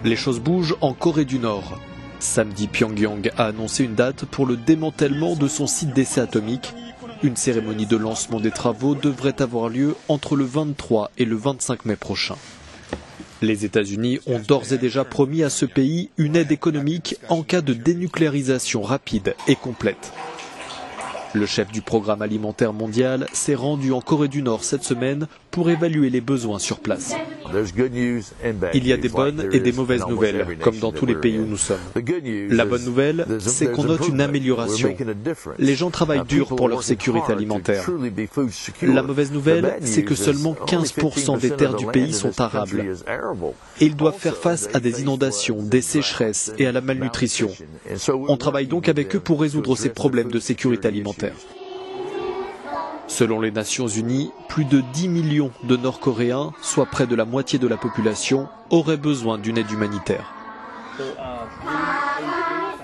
Les choses bougent en Corée du Nord. Samedi, Pyongyang a annoncé une date pour le démantèlement de son site d'essai atomique. Une cérémonie de lancement des travaux devrait avoir lieu entre le 23 et le 25 mai prochain. Les États-Unis ont d'ores et déjà promis à ce pays une aide économique en cas de dénucléarisation rapide et complète. Le chef du programme alimentaire mondial s'est rendu en Corée du Nord cette semaine pour évaluer les besoins sur place. Il y a des bonnes et des mauvaises nouvelles, comme dans tous les pays où nous sommes. La bonne nouvelle, c'est qu'on note une amélioration. Les gens travaillent dur pour leur sécurité alimentaire. La mauvaise nouvelle, c'est que seulement 15% des terres du pays sont arables. Et ils doivent faire face à des inondations, des sécheresses et à la malnutrition. On travaille donc avec eux pour résoudre ces problèmes de sécurité alimentaire. Selon les Nations Unies, plus de 10 millions de Nord-Coréens, soit près de la moitié de la population, auraient besoin d'une aide humanitaire.